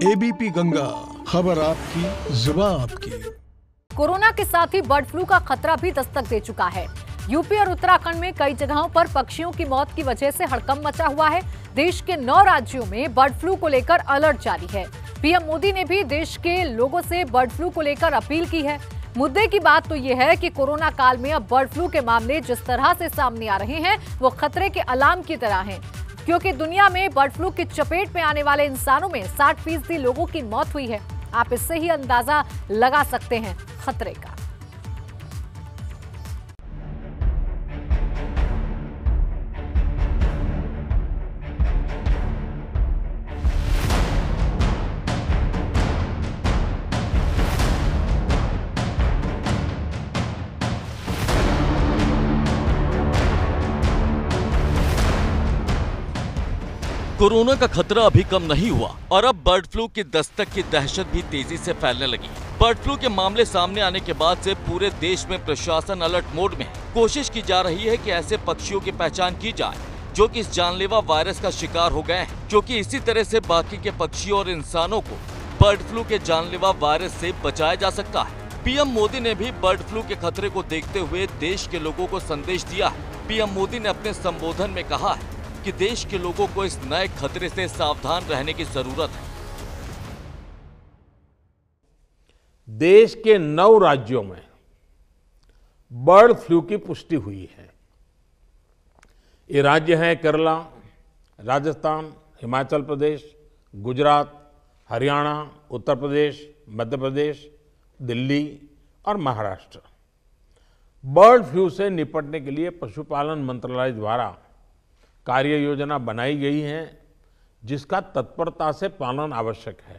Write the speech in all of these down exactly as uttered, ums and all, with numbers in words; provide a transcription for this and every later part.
ABP Ganga, खबर आपकी, जुबान आपकी। कोरोना के साथ ही बर्ड फ्लू का खतरा भी दस्तक दे चुका है। यूपी और उत्तराखंड में कई जगहों पर पक्षियों की मौत की वजह से हड़कंप मचा हुआ है। देश के नौ राज्यों में बर्ड फ्लू को लेकर अलर्ट जारी है। पीएम मोदी ने भी देश के लोगों से बर्ड फ्लू को लेकर अपील की है। मुद्दे की बात तो यह है कि कोरोना काल में अब बर्ड फ्लू के मामले जिस तरह से सामने आ रहे हैं वो खतरे के अलार्म की तरह हैं, क्योंकि दुनिया में बर्ड फ्लू की चपेट में आने वाले इंसानों में साठ फीसदी लोगों की मौत हुई है। आप इससे ही अंदाजा लगा सकते हैं खतरे का। कोरोना का खतरा अभी कम नहीं हुआ और अब बर्ड फ्लू की दस्तक की दहशत भी तेजी से फैलने लगी। बर्ड फ्लू के मामले सामने आने के बाद से पूरे देश में प्रशासन अलर्ट मोड में है। कोशिश की जा रही है कि ऐसे पक्षियों की पहचान की जाए जो कि इस जानलेवा वायरस का शिकार हो गए हैं, क्योंकि इसी तरह से बाकी के पक्षियों और इंसानों को बर्ड फ्लू के जानलेवा वायरस से बचाया जा सकता है। पीएम मोदी ने भी बर्ड फ्लू के खतरे को देखते हुए देश के लोगों को संदेश दिया है। पीएम मोदी ने अपने संबोधन में कहा है कि देश के लोगों को इस नए खतरे से सावधान रहने की जरूरत है। देश के नौ राज्यों में बर्ड फ्लू की पुष्टि हुई है। ये राज्य हैं केरला, राजस्थान, हिमाचल प्रदेश, गुजरात, हरियाणा, उत्तर प्रदेश, मध्य प्रदेश, दिल्ली और महाराष्ट्र। बर्ड फ्लू से निपटने के लिए पशुपालन मंत्रालय द्वारा कार्य योजना बनाई गई है, जिसका तत्परता से पालन आवश्यक है।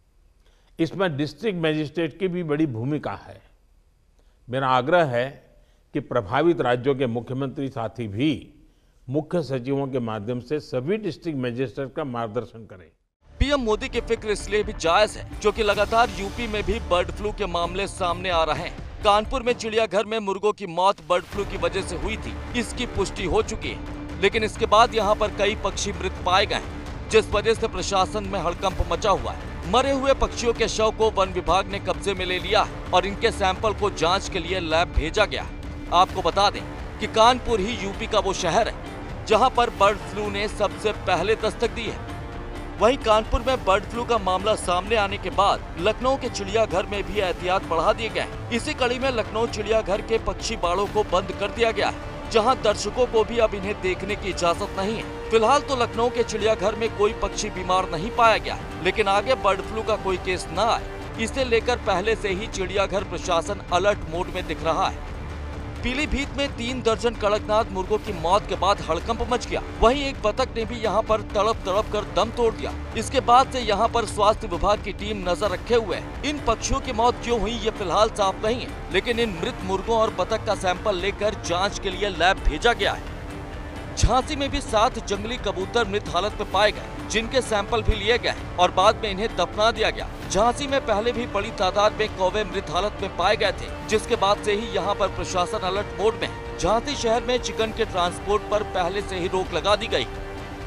इसमें डिस्ट्रिक्ट मजिस्ट्रेट की भी बड़ी भूमिका है। मेरा आग्रह है कि प्रभावित राज्यों के मुख्यमंत्री साथी भी मुख्य सचिवों के माध्यम से सभी डिस्ट्रिक्ट मजिस्ट्रेट का मार्गदर्शन करें। पीएम मोदी की फिक्र इसलिए भी जायज है क्योंकि लगातार यूपी में भी बर्ड फ्लू के मामले सामने आ रहे हैं। कानपुर में चिड़ियाघर में मुर्गों की मौत बर्ड फ्लू की वजह से हुई थी, इसकी पुष्टि हो चुकी है, लेकिन इसके बाद यहाँ पर कई पक्षी मृत पाए गए, जिस वजह से प्रशासन में हड़कंप मचा हुआ है। मरे हुए पक्षियों के शव को वन विभाग ने कब्जे में ले लिया है और इनके सैंपल को जांच के लिए लैब भेजा गया। आपको बता दें कि कानपुर ही यूपी का वो शहर है जहां पर बर्ड फ्लू ने सबसे पहले दस्तक दी है। वहीं कानपुर में बर्ड फ्लू का मामला सामने आने के बाद लखनऊ के चिड़ियाघर में भी एहतियात बढ़ा दिए गए। इसी कड़ी में लखनऊ चिड़ियाघर के पक्षी बाड़ों को बंद कर दिया गया है, जहां दर्शकों को भी अब इन्हें देखने की इजाजत नहीं है। फिलहाल तो लखनऊ के चिड़ियाघर में कोई पक्षी बीमार नहीं पाया गया, लेकिन आगे बर्ड फ्लू का कोई केस न आए, इसे लेकर पहले से ही चिड़ियाघर प्रशासन अलर्ट मोड में दिख रहा है। पीलीभीत में तीन दर्जन कड़कनाथ मुर्गों की मौत के बाद हड़कंप मच गया। वहीं एक बतख ने भी यहां पर तड़प तड़प कर दम तोड़ दिया। इसके बाद से यहां पर स्वास्थ्य विभाग की टीम नजर रखे हुए है। इन पक्षियों की मौत क्यों हुई ये फिलहाल साफ नहीं है, लेकिन इन मृत मुर्गों और बतख का सैंपल लेकर जाँच के लिए लैब भेजा गया है। झांसी में भी सात जंगली कबूतर मृत हालत में पाए गए, जिनके सैंपल भी लिए गए और बाद में इन्हें दफना दिया गया। झांसी में पहले भी बड़ी तादाद में कौवे मृत हालत में पाए गए थे, जिसके बाद से ही यहां पर प्रशासन अलर्ट मोड में है। झांसी शहर में चिकन के ट्रांसपोर्ट पर पहले से ही रोक लगा दी गई।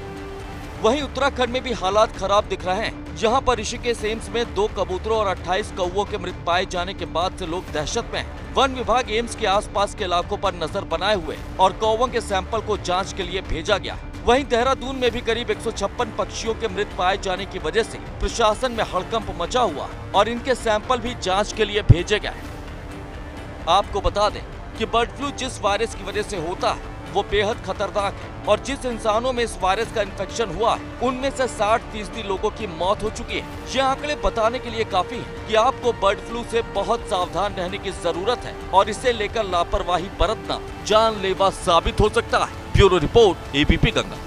वहीं उत्तराखंड में भी हालात खराब दिख रहे हैं। यहाँ पर ऋषिकेश एम्स में दो कबूतरों और अट्ठाईस कौवों के मृत पाए जाने के बाद से लोग दहशत में हैं। वन विभाग एम्स के आसपास के इलाकों पर नजर बनाए हुए और कौवों के सैंपल को जांच के लिए भेजा गया। वहीं देहरादून में भी करीब एक सौ छप्पन पक्षियों के मृत पाए जाने की वजह से प्रशासन में हड़कंप मचा हुआ और इनके सैंपल भी जाँच के लिए भेजे गए। आपको बता दें कि बर्ड फ्लू जिस वायरस की वजह से होता है वो बेहद खतरनाक है और जिस इंसानों में इस वायरस का इन्फेक्शन हुआ है उनमें से साठ फीसदी लोगों की मौत हो चुकी है। ये आंकड़े बताने के लिए काफी है कि आपको बर्ड फ्लू से बहुत सावधान रहने की जरूरत है और इसे लेकर लापरवाही बरतना जानलेवा साबित हो सकता है। Bureau report, ABP Ganga.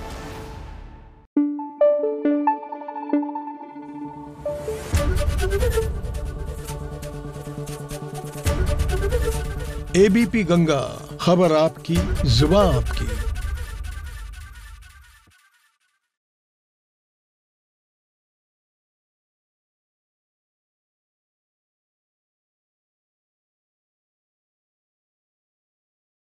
ABP Ganga, खबर आपकी, जुबान आपकी।